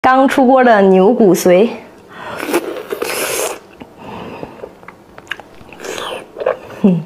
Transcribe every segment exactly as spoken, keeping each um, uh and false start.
刚出锅的牛骨髓，嗯，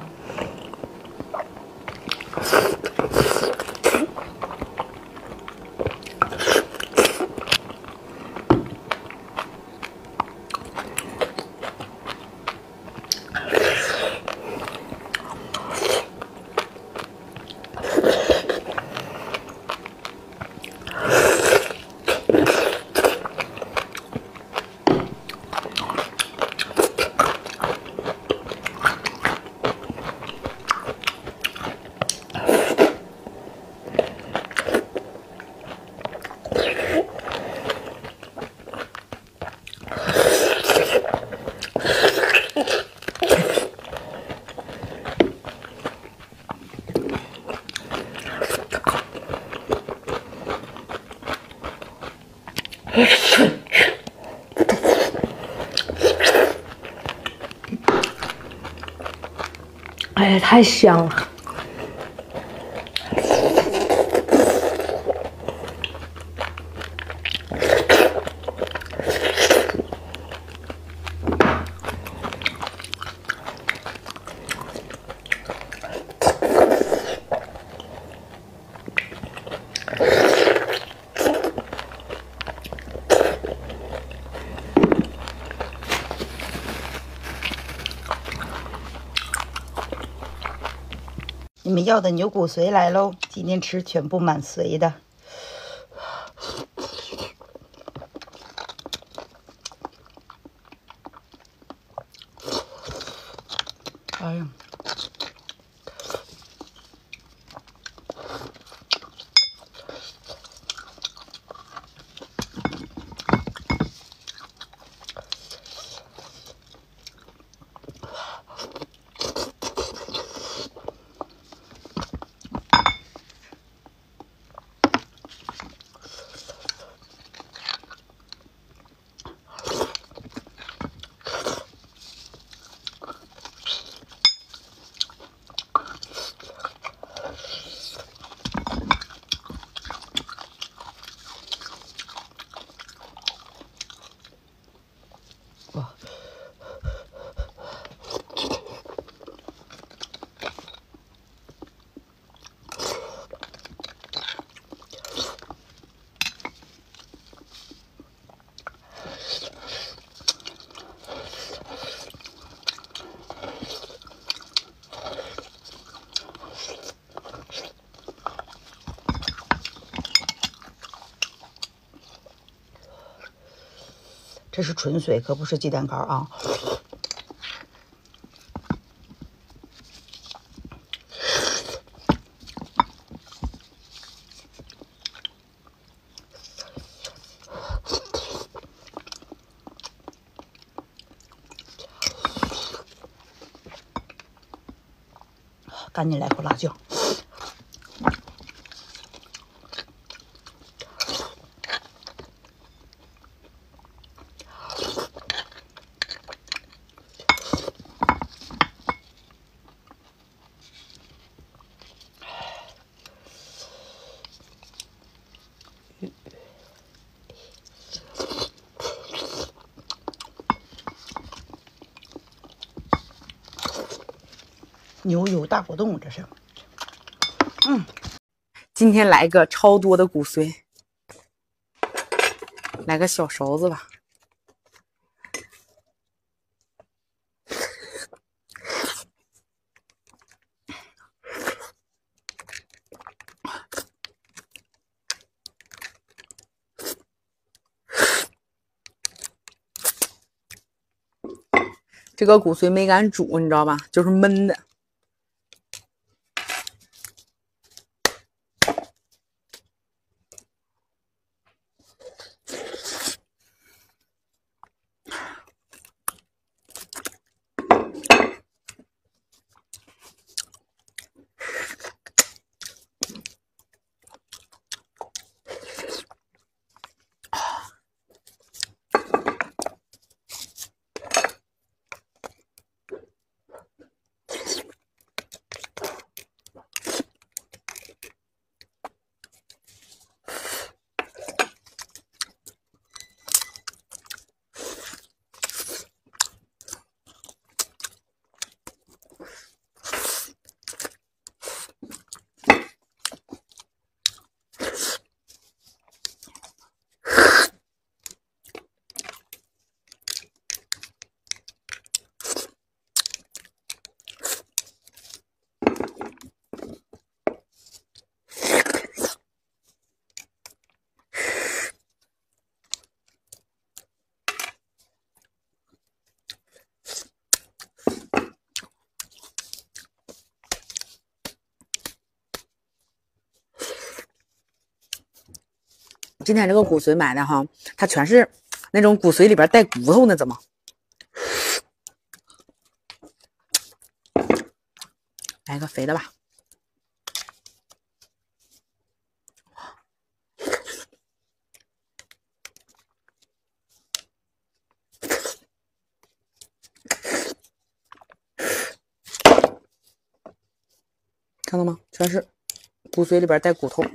哎呀，太香了！ 你们要的牛骨髓来喽！今天吃全部满髓的。哎呀！哇！这是纯髓，可不是鸡蛋糕啊！赶紧来口辣椒。牛油大果冻，这是。嗯， 今天来个超多的骨髓，来个小勺子吧。这个骨髓没敢煮，你知道吧？就是焖的。 今天这个骨髓买的哈，它全是那种骨髓里边带骨头那怎么？来个肥的吧。看到吗？全是骨髓里边带骨头。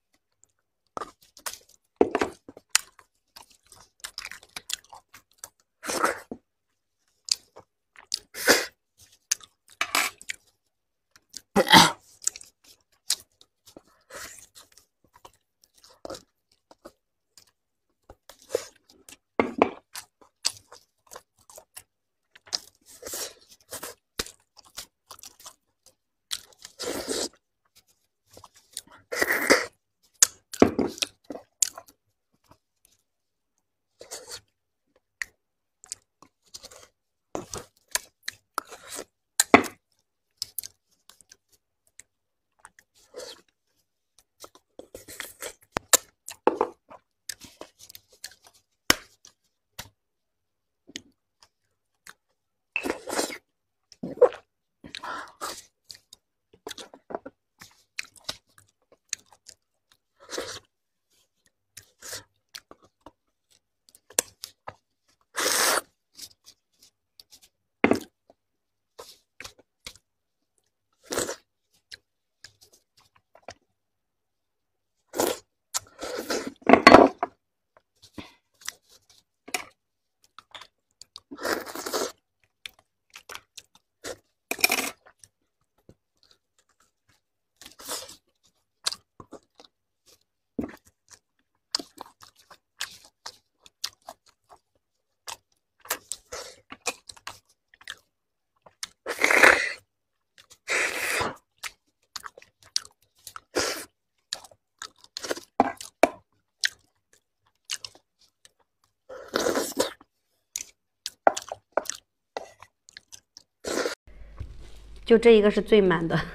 就这一个是最满的。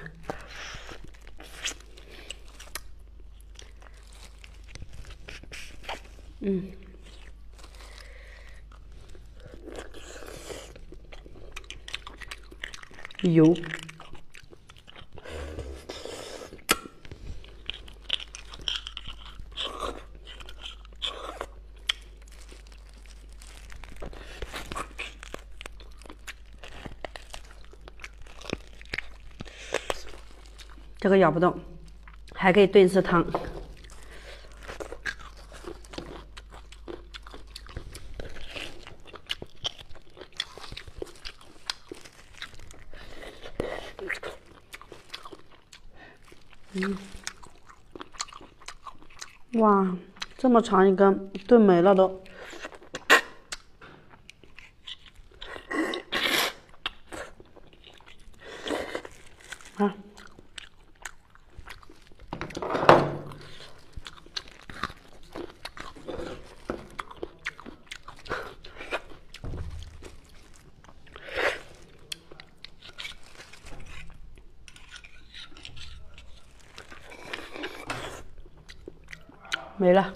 嗯，油。这个咬不动，还可以炖次汤。嗯，哇，这么长一根，炖没了都。啊。没了。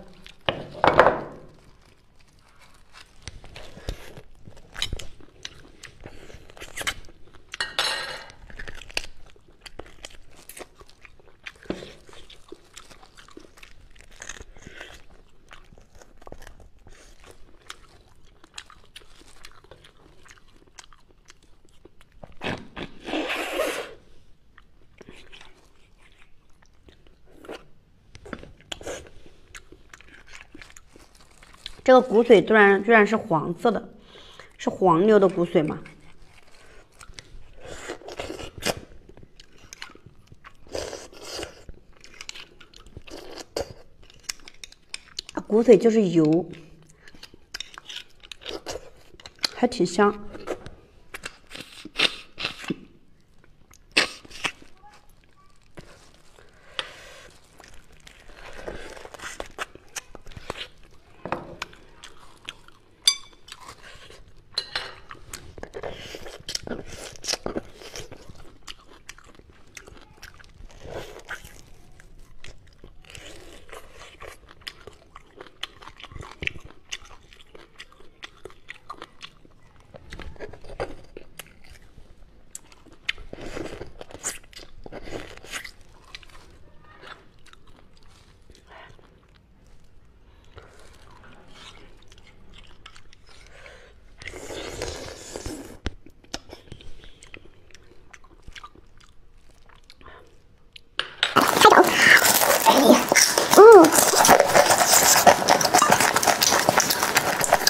这个骨髓居然居然是黄色的，是黄牛的骨髓吗？骨髓就是油，还挺香。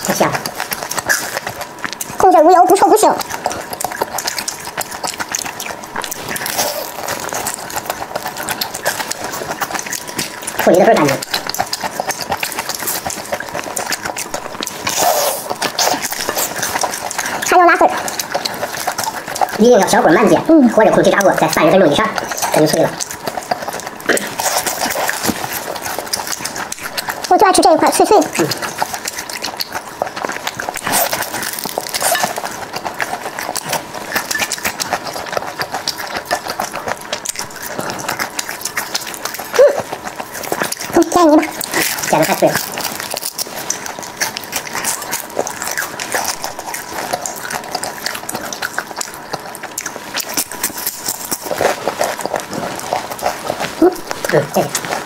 太香了，控制无油，不臭不腥。处理的倍儿干净。还要拉丝儿，一定要小火慢煎，嗯，或者空气炸锅在三十分钟以上，这就脆了。我最爱吃这一块，脆脆的。嗯煎泥巴，煎的太脆了。嗯，嗯，这个。